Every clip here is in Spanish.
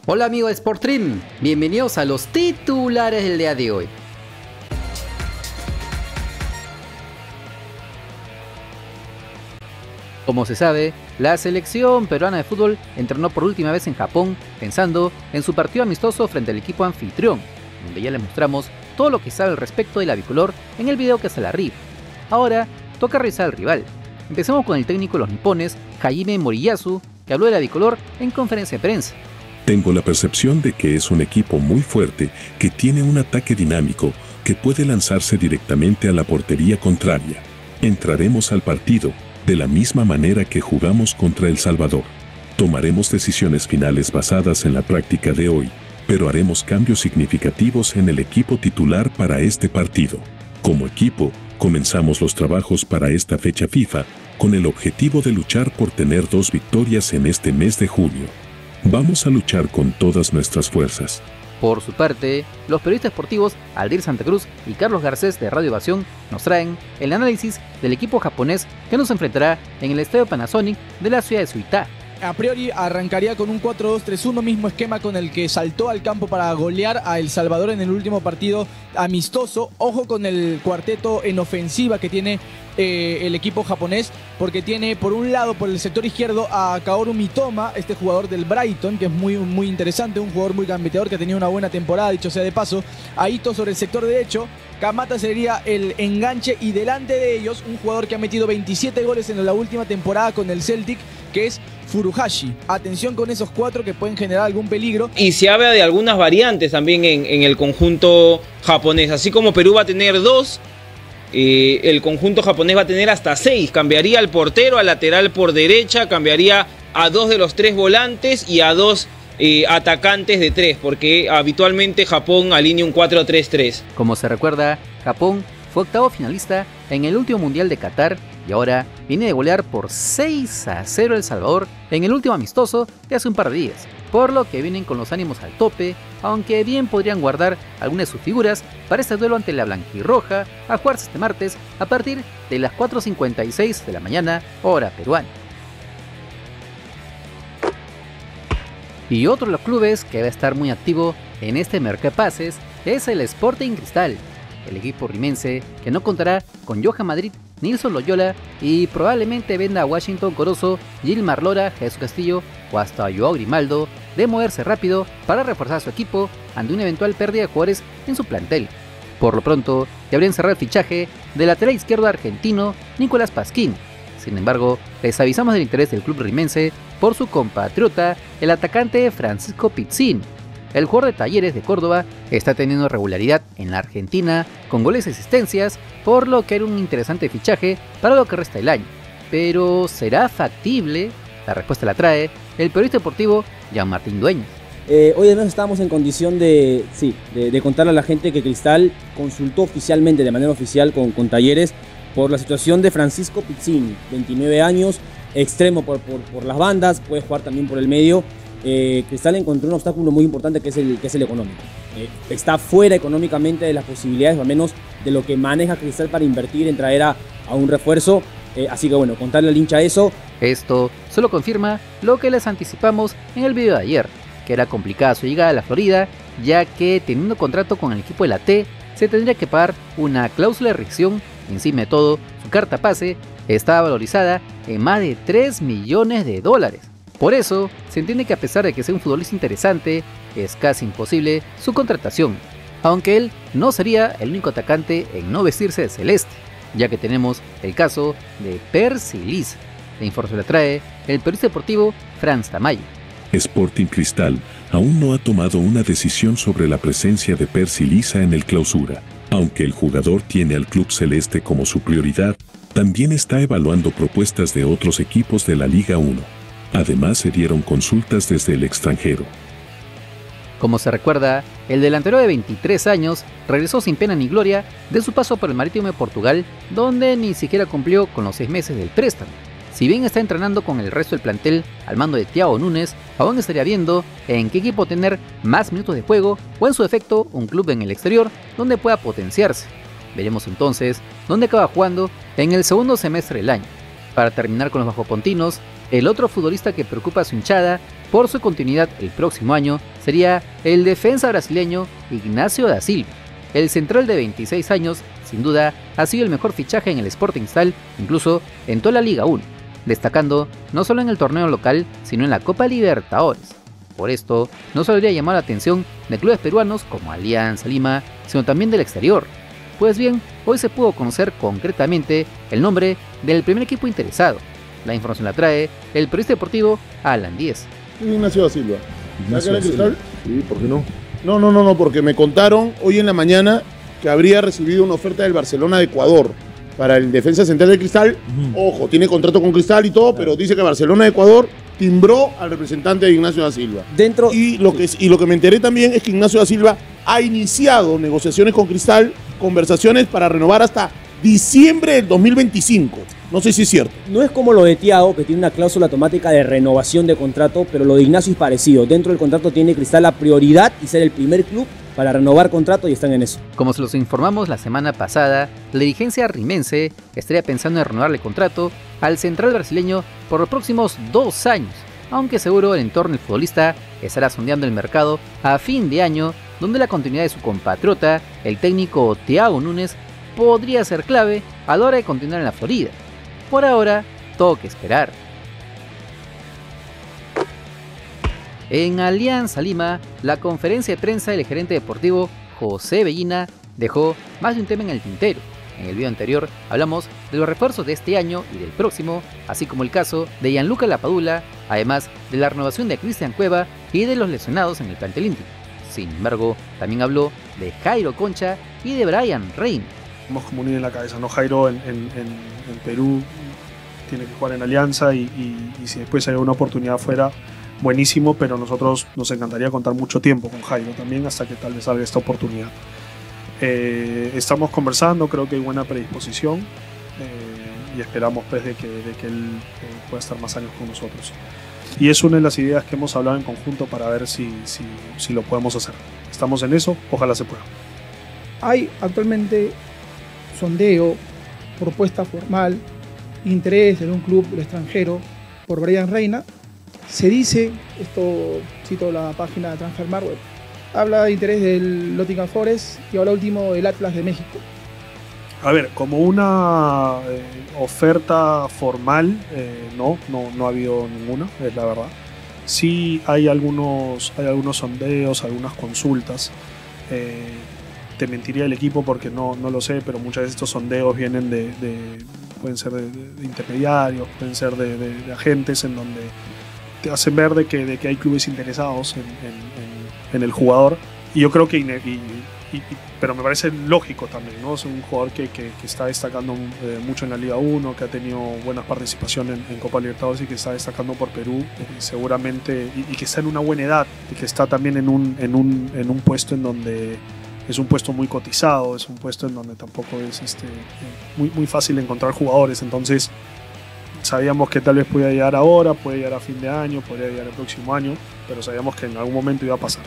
Hola amigos de Sportstream, bienvenidos a los titulares del día de hoy. Como se sabe, la selección peruana de fútbol entrenó por última vez en Japón pensando en su partido amistoso frente al equipo anfitrión, donde ya les mostramos todo lo que sabe al respecto de la bicolor en el video que sale arriba. Ahora toca revisar al rival. Empecemos con el técnico de los nipones, Hajime Moriyasu, que habló de la bicolor en conferencia de prensa. Tengo la percepción de que es un equipo muy fuerte, que tiene un ataque dinámico, que puede lanzarse directamente a la portería contraria. Entraremos al partido de la misma manera que jugamos contra El Salvador. Tomaremos decisiones finales basadas en la práctica de hoy, pero haremos cambios significativos en el equipo titular para este partido. Como equipo, comenzamos los trabajos para esta fecha FIFA, con el objetivo de luchar por tener 2 victorias en este mes de junio. Vamos a luchar con todas nuestras fuerzas. Por su parte, los periodistas deportivos Aldir Santa Cruz y Carlos Garcés de Radio Evasión nos traen el análisis del equipo japonés que nos enfrentará en el estadio Panasonic de la ciudad de Suita. A priori arrancaría con un 4-2-3-1, mismo esquema con el que saltó al campo para golear a El Salvador en el último partido amistoso. Ojo con el cuarteto en ofensiva que tiene el equipo japonés, porque tiene por un lado, por el sector izquierdo, a Kaoru Mitoma, este jugador del Brighton, que es muy interesante, un jugador muy gambeteador que ha tenido una buena temporada, dicho sea de paso. A Ito sobre el sector derecho, Kamata sería el enganche, y delante de ellos un jugador que ha metido 27 goles en la última temporada con el Celtic, que es Furuhashi. Atención con esos 4 que pueden generar algún peligro. Y se habla de algunas variantes también en el conjunto japonés. Así como Perú va a tener 2, el conjunto japonés va a tener hasta 6. Cambiaría al portero, al lateral por derecha, cambiaría a 2 de los 3 volantes y a 2 atacantes de 3, porque habitualmente Japón alinea un 4-3-3. Como se recuerda, Japón fue octavo finalista en el último Mundial de Qatar y ahora viene de golear por 6-0 El Salvador en el último amistoso de hace un par de días, por lo que vienen con los ánimos al tope, aunque bien podrían guardar algunas de sus figuras para este duelo ante la blanquirroja a jugarse este martes a partir de las 4:56 de la mañana, hora peruana. Y otro de los clubes que va a estar muy activo en este mercado de pases es el Sporting Cristal, el equipo rimense que no contará con Johan Madrid, Nilson Loyola y probablemente venda a Washington Corozo, Gilmar Lora, Jesús Castillo o hasta Joao Grimaldo de moverse rápido para reforzar su equipo ante una eventual pérdida de jugadores en su plantel. Por lo pronto, ya habrían cerrado el fichaje del lateral izquierdo argentino Nicolás Pasquín. Sin embargo, les avisamos del interés del club rimense por su compatriota, el atacante Francisco Pizzín. El jugador de Talleres de Córdoba está teniendo regularidad en la Argentina con goles y asistencias, por lo que era un interesante fichaje para lo que resta del año. Pero ¿será factible? La respuesta la trae el periodista deportivo Jean-Martín Dueñas. Hoy además estábamos en condición de contarle a la gente que Cristal consultó oficialmente, de manera oficial, con Talleres por la situación de Francisco Pizzín, 29 años, extremo por las bandas, puede jugar también por el medio. Cristal encontró un obstáculo muy importante que es el económico. Está fuera económicamente de las posibilidades, o al menos de lo que maneja Cristal para invertir en traer a un refuerzo. Así que bueno, contarle al hincha eso. Esto solo confirma lo que les anticipamos en el video de ayer, que era complicada su llegada a la Florida, ya que teniendo contrato con el equipo de la T, se tendría que pagar una cláusula de rescisión. Encima de todo, su carta pase estaba valorizada en más de $3 millones. Por eso, se entiende que a pesar de que sea un futbolista interesante, es casi imposible su contratación, aunque él no sería el único atacante en no vestirse de celeste, ya que tenemos el caso de Percy Liza. La información la trae el periodista deportivo Franz Tamayo. Sporting Cristal aún no ha tomado una decisión sobre la presencia de Percy Liza en el clausura. Aunque el jugador tiene al club celeste como su prioridad, también está evaluando propuestas de otros equipos de la Liga 1. Además, se dieron consultas desde el extranjero. Como se recuerda, el delantero de 23 años regresó sin pena ni gloria de su paso por el Marítimo de Portugal, donde ni siquiera cumplió con los 6 meses del préstamo. Si bien está entrenando con el resto del plantel al mando de Thiago Núñez, aún estaría viendo en qué equipo tener más minutos de juego o en su defecto un club en el exterior donde pueda potenciarse. Veremos entonces dónde acaba jugando en el segundo semestre del año. Para terminar con los bajopontinos, el otro futbolista que preocupa a su hinchada por su continuidad el próximo año sería el defensa brasileño Ignacio da Silva. El central de 26 años, sin duda, ha sido el mejor fichaje en el Sporting Cristal, incluso en toda la Liga 1, destacando no solo en el torneo local, sino en la Copa Libertadores. Por esto, no solo habría llamado la atención de clubes peruanos como Alianza Lima, sino también del exterior. Pues bien, hoy se pudo conocer concretamente el nombre del primer equipo interesado. La información la trae el periodista deportivo Alan Díez. Ignacio da Silva. Ignacio da Silva. Sí, ¿por qué no? No, porque me contaron hoy en la mañana que habría recibido una oferta del Barcelona de Ecuador para el defensa central de Cristal. Ojo, tiene contrato con Cristal y todo, pero dice que Barcelona de Ecuador timbró al representante de Ignacio da Silva. Y lo que me enteré también es que Ignacio da Silva ha iniciado negociaciones con Cristal, conversaciones para renovar hasta diciembre del 2025. No sé si es cierto. No es como lo de Thiago, que tiene una cláusula automática de renovación de contrato, pero lo de Ignacio es parecido. Dentro del contrato tiene Cristal la prioridad y ser el primer club para renovar contrato y están en eso. Como se los informamos la semana pasada, la dirigencia rimense estaría pensando en renovarle contrato al central brasileño por los próximos 2 años, aunque seguro el entorno del futbolista estará sondeando el mercado a fin de año, donde la continuidad de su compatriota, el técnico Thiago Núñez, podría ser clave a la hora de continuar en la Florida. Por ahora, todo que esperar. En Alianza Lima, la conferencia de prensa del gerente deportivo José Bellina dejó más de un tema en el tintero. En el video anterior hablamos de los refuerzos de este año y del próximo, así como el caso de Gianluca Lapadula, además de la renovación de Cristian Cueva y de los lesionados en el plantel íntimo. Sin embargo, también habló de Jairo Concha y de Bryan Reina. Tenemos como unir en la cabeza, ¿no? Jairo en Perú tiene que jugar en Alianza y si después hay una oportunidad afuera, buenísimo, pero nosotros nos encantaría contar mucho tiempo con Jairo también hasta que tal vez salga esta oportunidad. Estamos conversando, creo que hay buena predisposición y esperamos pues de que él pueda estar más años con nosotros. Y es una de las ideas que hemos hablado en conjunto para ver si lo podemos hacer. Estamos en eso, ojalá se pueda. Hay actualmente sondeo, propuesta formal, interés en un club del extranjero por Bryan Reina. Se dice, esto cito la página de Transfermarkt, habla de interés del Nottingham Forest y ahora último el Atlas de México. A ver, como una oferta formal, no ha habido ninguna, es la verdad. Sí hay algunos sondeos, algunas consultas. Te mentiría el equipo porque no lo sé, pero muchas de estos sondeos vienen pueden ser de intermediarios, pueden ser de agentes en donde te hacen ver de que hay clubes interesados en el jugador. Y yo creo que pero me parece lógico también, ¿no? Es un jugador que está destacando mucho en la Liga 1, que ha tenido buenas participaciones en Copa Libertadores y que está destacando por Perú, seguramente, y que está en una buena edad, y que está también en un puesto en donde es un puesto muy cotizado, es un puesto en donde tampoco es muy fácil encontrar jugadores. Entonces sabíamos que tal vez podía llegar ahora, puede llegar a fin de año, podría llegar el próximo año, pero sabíamos que en algún momento iba a pasar.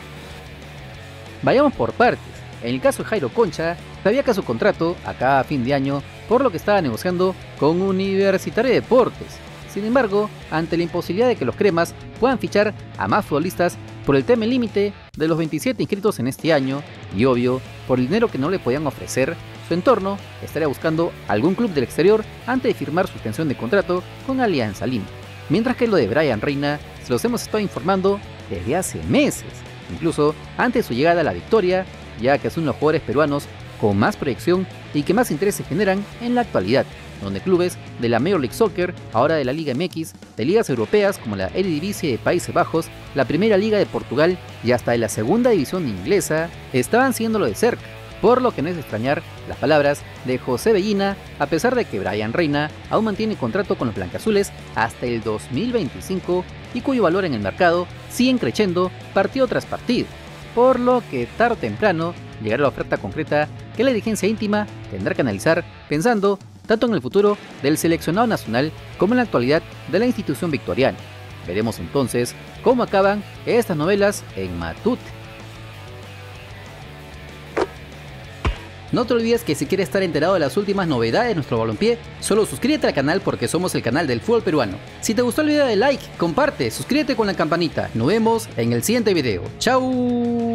Vayamos por partes. En el caso de Jairo Concha, sabía que su contrato acaba a fin de año, por lo que estaba negociando con Universitario de Deportes. Sin embargo, ante la imposibilidad de que los cremas puedan fichar a más futbolistas por el tema límite de los 27 inscritos en este año, y obvio, por el dinero que no le podían ofrecer, su entorno estaría buscando algún club del exterior antes de firmar su extensión de contrato con Alianza Lima. Mientras que lo de Bryan Reina se los hemos estado informando desde hace meses, incluso antes de su llegada a la victoria, ya que son los jugadores peruanos con más proyección y que más interés se generan en la actualidad, donde clubes de la Major League Soccer, ahora de la Liga MX, de ligas europeas como la Eredivisie de Países Bajos, la Primera Liga de Portugal y hasta de la Segunda División inglesa, estaban siguiéndolo de cerca, por lo que no es de extrañar las palabras de José Bellina, a pesar de que Bryan Reina aún mantiene contrato con los blanquiazules hasta el 2025 y cuyo valor en el mercado sigue creciendo partido tras partido, por lo que tarde o temprano llegará la oferta concreta que la dirigencia íntima tendrá que analizar pensando tanto en el futuro del seleccionado nacional como en la actualidad de la institución victoriana. Veremos entonces cómo acaban estas novelas en Matute. No te olvides que si quieres estar enterado de las últimas novedades de nuestro balompié, solo suscríbete al canal porque somos el canal del fútbol peruano. Si te gustó el video, dale like, comparte, suscríbete con la campanita. Nos vemos en el siguiente video. ¡Chao!